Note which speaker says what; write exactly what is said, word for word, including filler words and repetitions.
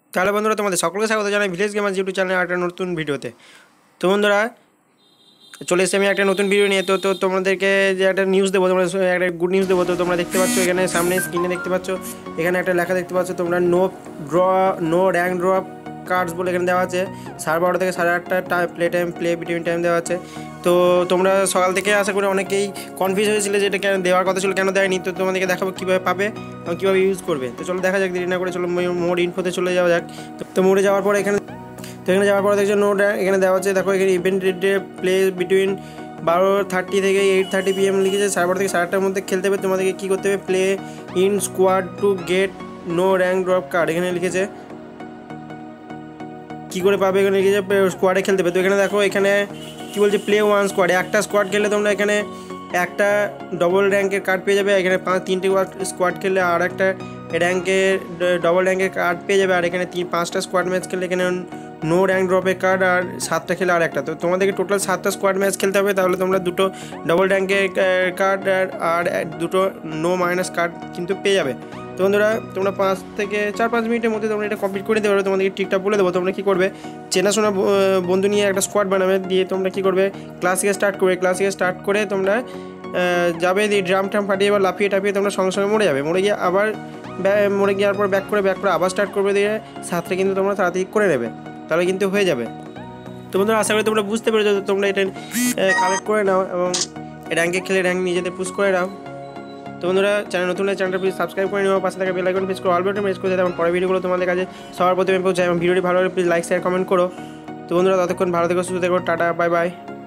Speaker 1: তাহলে বন্ধুরা তোমাদের সকলকে স্বাগত জানাই ভিলেজ গেমার্স ইউটিউব চ্যানেলে একটা নতুন ভিডিওতে। তো বন্ধুরা চলে এসেছি আমি একটা নতুন ভিডিও নিয়ে। তো তো তোমাদেরকে যে একটা নিউজ দেবো, তোমরা একটা গুড নিউজ দেবো। তো তোমরা দেখতে পাচ্ছ এখানে সামনে স্ক্রিনে দেখতে পাচ্ছ, এখানে একটা লেখা দেখতে পাচ্ছ তোমরা, নো ড্র নো র্যাঙ্ক ড্রপ কার্ডস বলে এখানে দেওয়া আছে। সাড়ে বারোটা থেকে সাড়ে আটটা time play time play between time দেওয়া আছে। তো তোমরা সকাল থেকে আশা করি অনেকেই কনফিউজ হয়েছিল যে এটা কেন দেওয়ার কথা ছিল, কেন দেয়নি। তো তোমাদেরকে দেখাবো কীভাবে পাবে এবং কীভাবে ইউজ করবে। তো চলো দেখা যাক, দেরি না করে চলো মোর ইনফোতে চলে যাওয়া যাক। তো মোড়ে যাওয়ার পরে এখানে তো এখানে যাওয়ার পরে দেখছো নোট এখানে দেওয়া আছে। দেখো এখানে ইভেন্ট ডে প্লে বিটুইন বারো থার্টি থেকে এইট থার্টি পিএম লিখেছে। সাড়ে বারো থেকে সাড়ে আটটার মধ্যে খেলতে হবে। তোমাদেরকে কী করতে হবে, play in squad to get no rank drop card এখানে লিখেছে। কী করে পাবে এখানে লিখেছে, স্কোয়াডে খেলতে হবে। তো এখানে দেখো এখানে কী বলছে, প্লে ওয়ান স্কোয়াডে একটা স্কোয়াড খেললে তোমরা এখানে একটা ডবল র্যাঙ্কের কার্ড পেয়ে যাবে। এখানে পাঁচ তিনটে স্কোয়াড খেললে আর একটা র্যাঙ্কের ডবল র্যাঙ্কের কার্ড পেয়ে যাবে। আর এখানে তিন পাঁচটা স্কোয়াড ম্যাচ খেললে এখানে নো র্যাঙ্ক ড্রপের কার্ড, আর সাতটা খেলে আর একটা। তো তোমাদেরকে টোটাল সাতটা স্কোয়াড ম্যাচ খেলতে হবে। তাহলে তোমরা দুটো ডবল র্যাঙ্কের কার্ড আর দুটো নো মাইনাস কার্ড কিন্তু পেয়ে যাবে। তো বন্ধুরা তোমরা পাঁচ থেকে চার পাঁচ মিনিটের মধ্যে তোমরা এটা কমপ্লিট করে দিতে পারবে। তোমাদেরকে ঠিকঠাক বলে দেবো। তোমরা কী করবে, চেনাশোনা বন্ধু নিয়ে একটা স্কোয়াড বানাবে, দিয়ে তোমরা কী করবে, ক্লাসিকে স্টার্ট করবে। ক্লাসিকে স্টার্ট করে তোমরা যাবে, দিয়ে ড্রাম ট্রাম ফাটিয়ে বা লাফিয়ে টাফিয়ে তোমরা সঙ্গে সঙ্গে মরে যাবে। মরে গিয়ে আবার মরে গিয়ে পর ব্যাক করে ব্যাক করে আবার স্টার্ট করবে, দিয়ে সাতটা কিন্তু তোমরা তাড়াতাড়ি করে নেবে, তাহলে কিন্তু হয়ে যাবে। তো বন্ধুরা আশা করি তোমরা বুঝতে পেরেছো। তোমরা এটা কালেক্ট করে নাও এবং র্যাঙ্কে খেলে র্যাঙ্ক নিজেদের পুশ করে নাও। তো বন্ধুরা চ্যানেল নতুন হলে চ্যানেলটা প্লিজ সাবস্ক্রাইব করে নিও, পাশে থাকা বেল আইকন প্রেস করে অল বাটন প্রেস করে দেবে, এবং পরের ভিডিওগুলো তোমাদের কাছে সবার প্রথমে পৌঁছায়। এবং ভিডিওটি ভালো হলে প্লিজ লাইক শেয়ার কমেন্ট করো। তো বন্ধুরা ততক্ষণ ভালো থেকো, সুস্থ থেকো, টাটা, বাই বাই।